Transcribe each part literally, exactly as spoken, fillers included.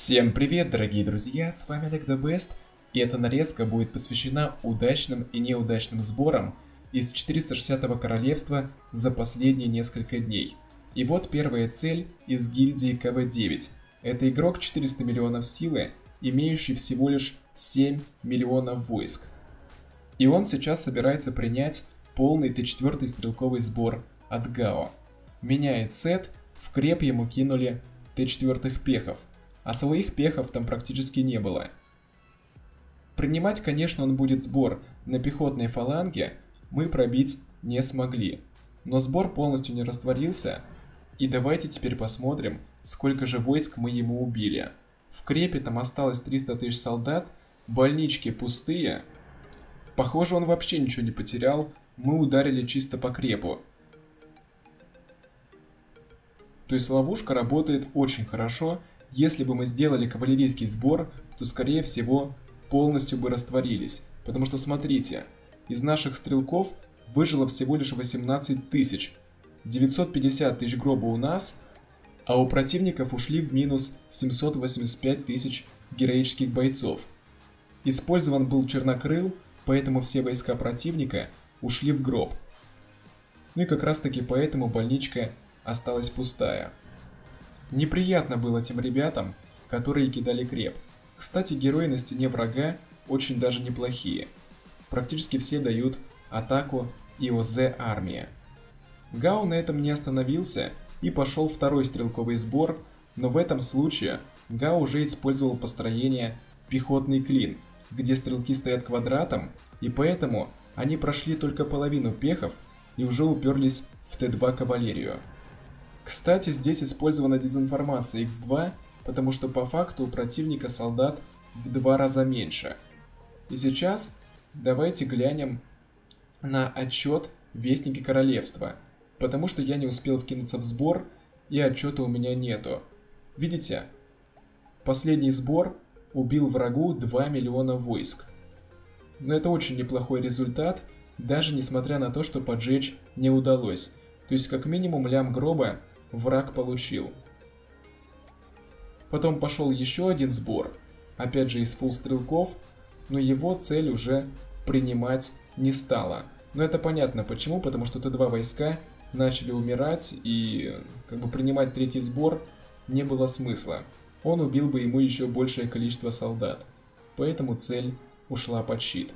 Всем привет, дорогие друзья, с вами Олег The Best, и эта нарезка будет посвящена удачным и неудачным сборам из четыреста шестидесятого королевства за последние несколько дней. И вот первая цель из гильдии ка вэ девять. Это игрок четыреста миллионов силы, имеющий всего лишь семь миллионов войск. И он сейчас собирается принять полный тэ четыре стрелковый сбор от гао. Меняет сет, в креп ему кинули тэ четыре пехов, а своих пехов там практически не было. Принимать, конечно, он будет сбор на пехотной фаланге, мы пробить не смогли. Но сбор полностью не растворился, и давайте теперь посмотрим, сколько же войск мы ему убили. В крепе там осталось триста тысяч солдат, больнички пустые. Похоже, он вообще ничего не потерял, мы ударили чисто по крепу. То есть ловушка работает очень хорошо. Если бы мы сделали кавалерийский сбор, то скорее всего полностью бы растворились. Потому что смотрите, из наших стрелков выжило всего лишь восемнадцать тысяч. девятьсот пятьдесят тысяч гроба у нас, а у противников ушли в минус семьсот восемьдесят пять тысяч героических бойцов. Использован был чернокрыл, поэтому все войска противника ушли в гроб. Ну и как раз таки поэтому больничка осталась пустая. Неприятно было тем ребятам, которые кидали креп. Кстати, герои на стене врага очень даже неплохие. Практически все дают атаку и о зэ армия. гао на этом не остановился и пошел второй стрелковый сбор, но в этом случае гао уже использовал построение пехотный клин, где стрелки стоят квадратом, и поэтому они прошли только половину пехов и уже уперлись в тэ два кавалерию. Кстати, здесь использована дезинформация икс два, потому что по факту у противника солдат в два раза меньше. И сейчас давайте глянем на отчет Вестники Королевства, потому что я не успел вкинуться в сбор и отчета у меня нету. Видите? Последний сбор убил врагу два миллиона войск. Но это очень неплохой результат, даже несмотря на то, что поджечь не удалось. То есть как минимум лям гроба враг получил. Потом пошел еще один сбор, опять же из фулл стрелков, но его цель уже принимать не стала. Но это понятно почему, потому что тэ два войска начали умирать, и как бы принимать третий сбор не было смысла. Он убил бы ему еще большее количество солдат, поэтому цель ушла под щит.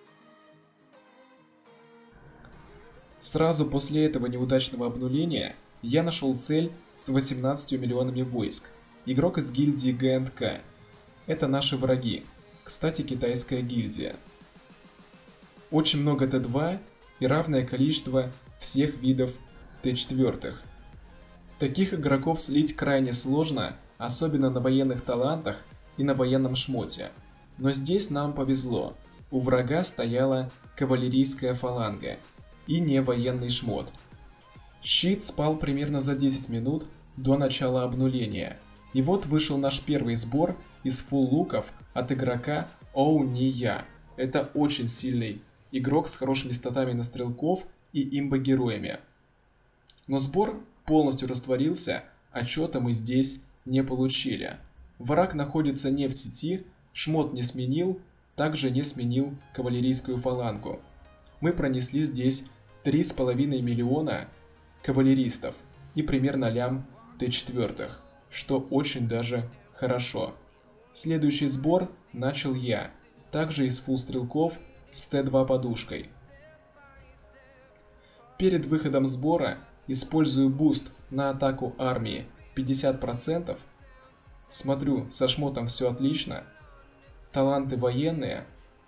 Сразу после этого неудачного обнуления я нашел цель с восемнадцатью миллионами войск. Игрок из гильдии гэ энд ка. Это наши враги. Кстати, китайская гильдия. Очень много тэ два и равное количество всех видов тэ четыре. Таких игроков слить крайне сложно, особенно на военных талантах и на военном шмоте. Но здесь нам повезло. У врага стояла кавалерийская фаланга и не военный шмот. Щит спал примерно за десять минут до начала обнуления. И вот вышел наш первый сбор из фулл луков от игрока Оуния. Это очень сильный игрок с хорошими статами на стрелков и имбо-героями. Но сбор полностью растворился, отчета мы здесь не получили. Враг находится не в сети, шмот не сменил, также не сменил кавалерийскую фалангу. Мы пронесли здесь три с половиной миллиона кавалеристов и примерно лям тэ четыре, что очень даже хорошо. Следующий сбор начал я, также из фулл стрелков с тэ два подушкой. Перед выходом сбора использую буст на атаку армии пятьдесят процентов. Смотрю, со шмотом все отлично. Таланты военные.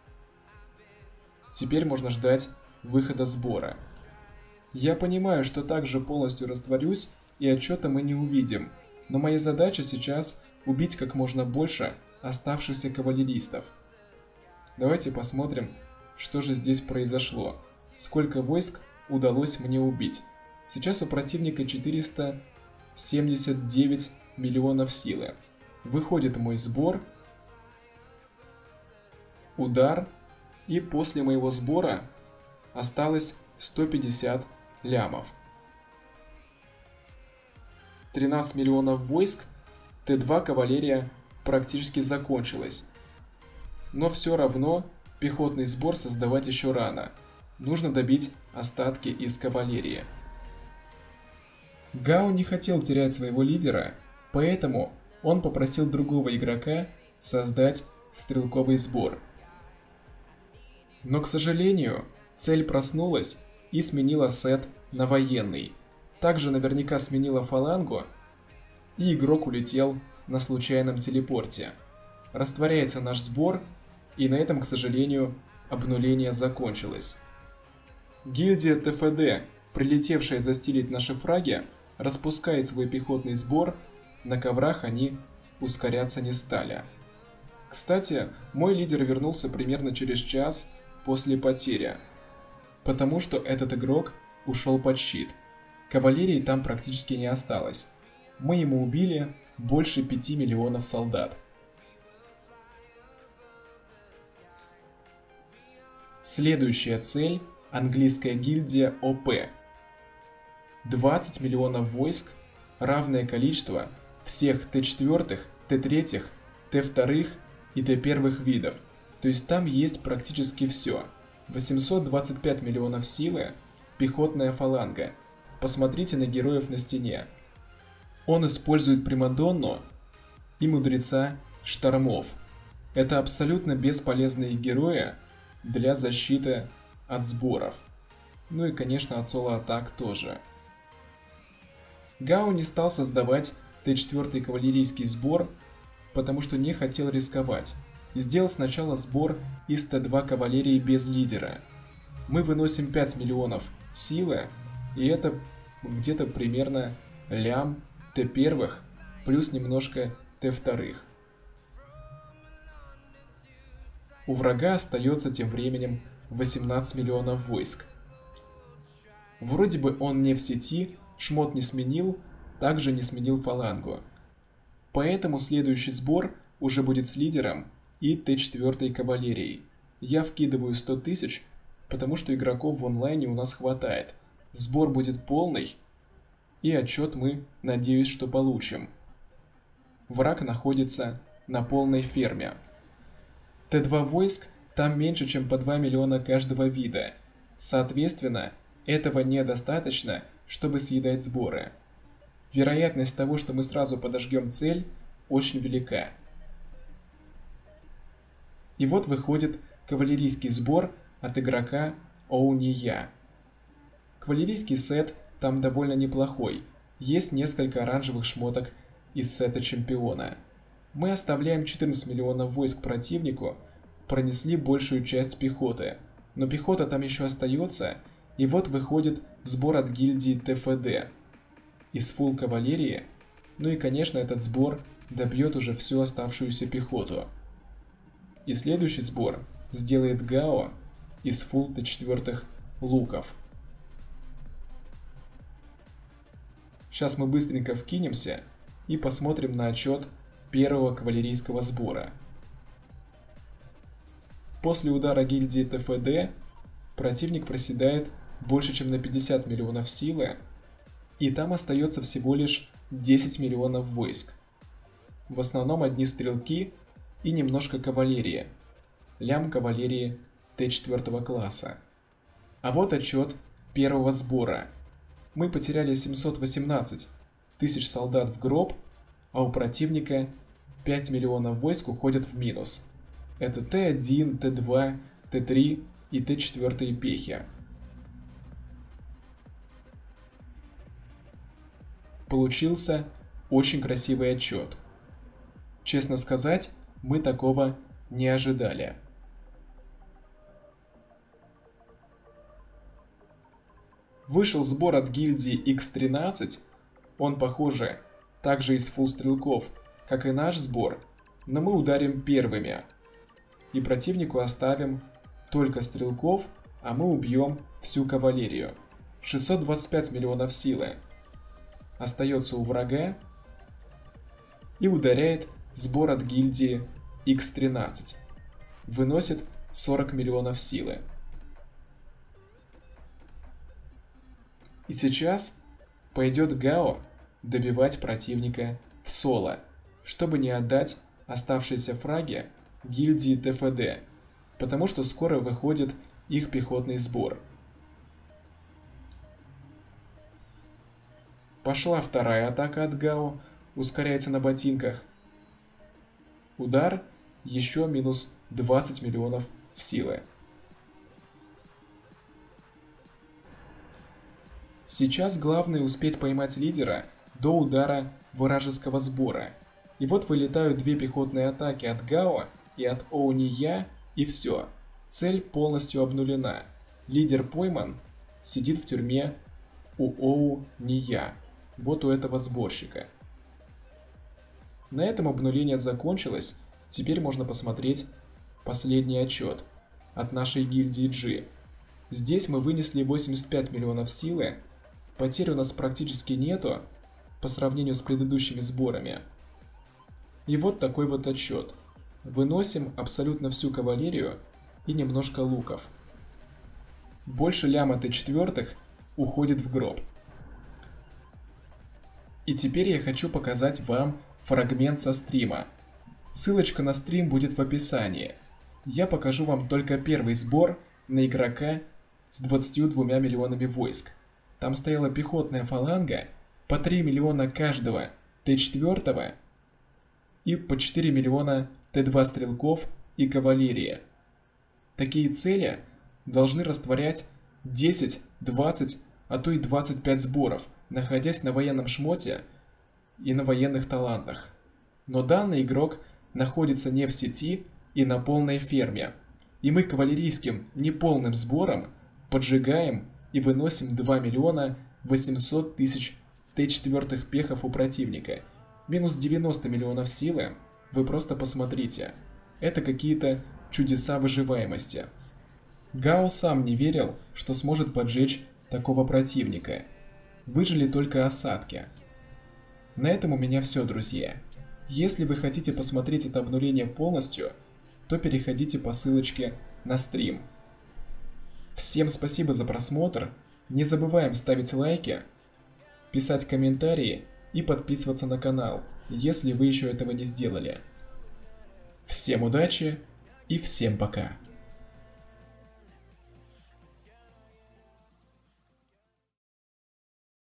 Теперь можно ждать выхода сбора. Я понимаю, что также полностью растворюсь и отчета мы не увидим, но моя задача сейчас убить как можно больше оставшихся кавалеристов. Давайте посмотрим, что же здесь произошло. Сколько войск удалось мне убить. Сейчас у противника четыреста семьдесят девять миллионов силы. Выходит мой сбор. Удар. И после моего сбора осталось сто пятьдесят лямов. тринадцать миллионов войск, тэ два кавалерия практически закончилась. Но все равно пехотный сбор создавать еще рано. Нужно добить остатки из кавалерии. Гао не хотел терять своего лидера, поэтому он попросил другого игрока создать стрелковый сбор. Но, к сожалению, цель проснулась и сменила сет на военный. Также наверняка сменила фалангу, и игрок улетел на случайном телепорте. Растворяется наш сбор, и на этом, к сожалению, обнуление закончилось. Гильдия тэ эф дэ, прилетевшая застилить наши фраги, распускает свой пехотный сбор, на коврах они ускоряться не стали. Кстати, мой лидер вернулся примерно через час после потери, потому что этот игрок ушел под щит. Кавалерии там практически не осталось. Мы ему убили больше пяти миллионов солдат. Следующая цель – английская гильдия о пэ. двадцать миллионов войск, равное количество всех тэ четыре, тэ три, тэ два и тэ один видов. То есть там есть практически все. восемьсот двадцать пять миллионов силы, пехотная фаланга. Посмотрите на героев на стене. Он использует Примадонну и Мудреца Штормов. Это абсолютно бесполезные герои для защиты от сборов. Ну и, конечно, от соло-атак тоже. Гао не стал создавать тэ четыре кавалерийский сбор, потому что не хотел рисковать. Сделал сначала сбор из тэ два кавалерии без лидера. Мы выносим пять миллионов силы, и это где-то примерно лям тэ один плюс немножко тэ два. У врага остается тем временем восемнадцать миллионов войск. Вроде бы он не в сети, шмот не сменил, также не сменил фалангу. Поэтому следующий сбор уже будет с лидером и тэ четыре кавалерией. Я вкидываю сто тысяч, потому что игроков в онлайне у нас хватает. Сбор будет полный, и отчет мы, надеюсь, что получим. Враг находится на полной ферме. тэ два войск там меньше, чем по два миллиона каждого вида. Соответственно, этого недостаточно, чтобы съедать сборы. Вероятность того, что мы сразу подожгем цель, очень велика. И вот выходит кавалерийский сбор от игрока Оуния. Кавалерийский сет там довольно неплохой. Есть несколько оранжевых шмоток из сета чемпиона. Мы оставляем четырнадцать миллионов войск противнику, пронесли большую часть пехоты. Но пехота там еще остается, и вот выходит сбор от гильдии тэ эф дэ. Из фулл кавалерии, ну и конечно этот сбор добьет уже всю оставшуюся пехоту. И следующий сбор сделает Гао из фулл тэ четыре луков. Сейчас мы быстренько вкинемся и посмотрим на отчет первого кавалерийского сбора. После удара гильдии тэ эф дэ противник проседает больше, чем на пятьдесят миллионов силы, и там остается всего лишь десять миллионов войск. В основном одни стрелки и немножко кавалерии. Лям кавалерии тэ четыре класса. А вот отчет первого сбора. Мы потеряли семьсот восемнадцать тысяч солдат в гроб, а у противника пять миллионов войск уходят в минус. Это тэ один, тэ два, тэ три и тэ четыре пехи. Получился очень красивый отчет. Честно сказать, мы такого не ожидали. Вышел сбор от гильдии икс тринадцать, он, похоже, также из фулл стрелков, как и наш сбор, но мы ударим первыми. И противнику оставим только стрелков, а мы убьем всю кавалерию. шестьсот двадцать пять миллионов силы остается у врага, и ударяет сбор от гильдии икс тринадцать. Выносит сорок миллионов силы. И сейчас пойдет Гао добивать противника в соло, чтобы не отдать оставшиеся фраги гильдии Т Ф Д, потому что скоро выходит их пехотный сбор. Пошла вторая атака от Гао, ускоряется на ботинках. Удар, еще минус двадцать миллионов силы. Сейчас главное успеть поймать лидера до удара вражеского сбора. И вот вылетают две пехотные атаки от Гао и от Оуния, и все. Цель полностью обнулена. Лидер пойман, сидит в тюрьме у Оуния. Вот у этого сборщика. На этом обнуление закончилось. Теперь можно посмотреть последний отчет от нашей гильдии G. Здесь мы вынесли восемьдесят пять миллионов силы. Потерь у нас практически нету по сравнению с предыдущими сборами. И вот такой вот отчет. Выносим абсолютно всю кавалерию и немножко луков. Больше ляма Т четыре уходит в гроб. И теперь я хочу показать вам фрагмент со стрима. Ссылочка на стрим будет в описании. Я покажу вам только первый сбор на игрока с двадцатью двумя миллионами войск. Там стояла пехотная фаланга, по три миллиона каждого Т четыре и по четыре миллиона Т два стрелков и кавалерия. Такие цели должны растворять десять, двадцать, а то и двадцать пять сборов, находясь на военном шмоте и на военных талантах. Но данный игрок находится не в сети и на полной ферме, и мы кавалерийским неполным сбором поджигаем и выносим два миллиона восемьсот тысяч Т четыре пехов у противника. Минус девяносто миллионов силы, вы просто посмотрите. Это какие-то чудеса выживаемости. Гао сам не верил, что сможет поджечь такого противника. Выжили только осадки. На этом у меня все, друзья. Если вы хотите посмотреть это обнуление полностью, то переходите по ссылочке на стрим. Всем спасибо за просмотр. Не забываем ставить лайки, писать комментарии и подписываться на канал, если вы еще этого не сделали. Всем удачи и всем пока.